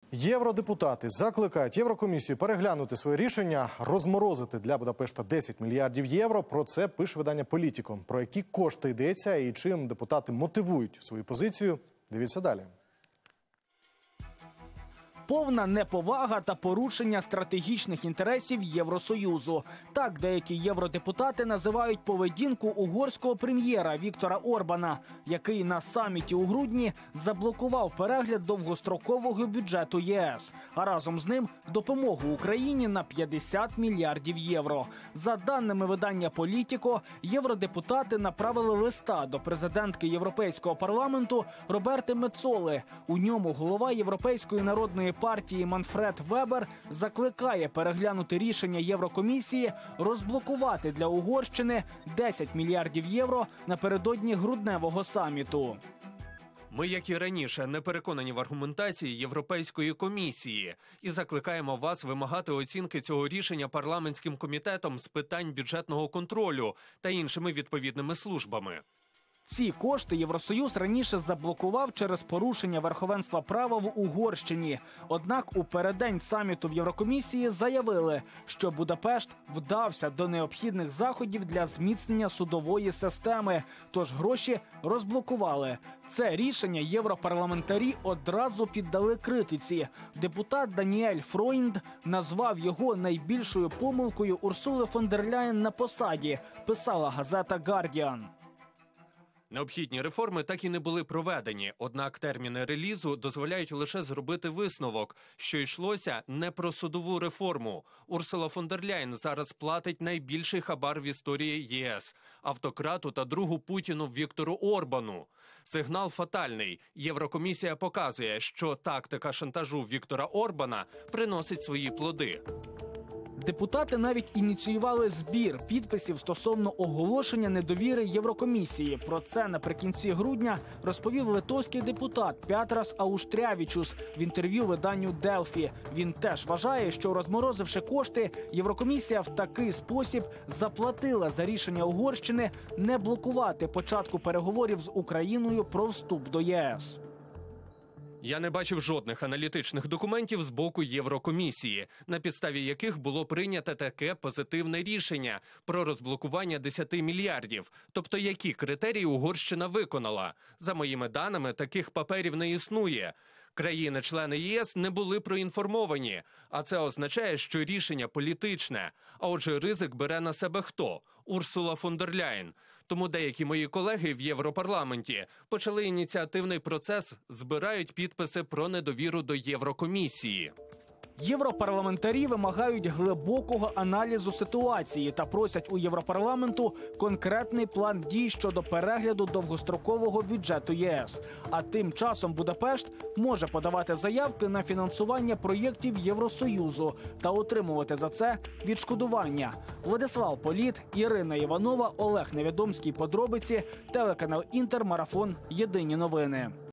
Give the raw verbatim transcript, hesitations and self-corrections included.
Євродепутати закликають Єврокомісію переглянути своє рішення розморозити для Будапешта десять мільярдів євро. Про це пише видання «Політіко». Про які кошти йдеться і чим депутати мотивують свою позицію – дивіться далі. Повна неповага та порушення стратегічних інтересів Євросоюзу. Так деякі євродепутати називають поведінку угорського прем'єра Віктора Орбана, який на саміті у грудні заблокував перегляд довгострокового бюджету ЄС, а разом з ним допомогу Україні на п'ятдесят мільярдів євро. За даними видання «Політіко», євродепутати направили листа до президентки Європейського парламенту Роберти Мецоли. У ньому голова Європейської народної партії Манфред Вебер закликає переглянути рішення Єврокомісії розблокувати для Угорщини десять мільярдів євро напередодні грудневого саміту. Ми, як і раніше, не переконані в аргументації Європейської комісії і закликаємо вас вимагати оцінки цього рішення парламентським комітетом з питань бюджетного контролю та іншими відповідними службами. Ці кошти Євросоюз раніше заблокував через порушення верховенства права в Угорщині. Однак у переддень саміту в Єврокомісії заявили, що Будапешт вдався до необхідних заходів для зміцнення судової системи, тож гроші розблокували. Це рішення європарламентарі одразу піддали критиці. Депутат Даніель Фройнд назвав його найбільшою помилкою Урсули фон дер Ляєн на посаді, писала газета «Гардіан». Необхідні реформи так і не були проведені, однак терміни релізу дозволяють лише зробити висновок, що йшлося не про судову реформу. Урсула фон дер Ляєн зараз платить найбільший хабар в історії ЄС – автократу та другу Путіну Віктору Орбану. Сигнал фатальний. Єврокомісія показує, що тактика шантажу Віктора Орбана приносить свої плоди. Депутати навіть ініціювали збір підписів стосовно оголошення недовіри Єврокомісії. Про це наприкінці грудня розповів литовський депутат Петрас Ауштрявічус в інтерв'ю виданню «Делфі». Він теж вважає, що розморозивши кошти, Єврокомісія в такий спосіб заплатила за рішення Угорщини не блокувати початку переговорів з Україною про вступ до ЄС. Я не бачив жодних аналітичних документів з боку Єврокомісії, на підставі яких було прийнято таке позитивне рішення про розблокування десяти мільярдів. Тобто, які критерії Угорщина виконала? За моїми даними, таких паперів не існує. Країни-члени ЄС не були проінформовані, а це означає, що рішення політичне. А отже, ризик бере на себе хто? Урсула фон дер Ляєн. Тому деякі мої колеги в Європарламенті почали ініціативний процес, збирають підписи про недовіру до Єврокомісії. Європарламентарі вимагають глибокого аналізу ситуації та просять у Європарламенту конкретний план дій щодо перегляду довгострокового бюджету ЄС. А тим часом Будапешт може подавати заявки на фінансування проєктів Євросоюзу та отримувати за це відшкодування. Владислав Політ, Ірина Іванова, Олег Невідомський. Подробиці. Телеканал «Інтер», Марафон. Єдині новини.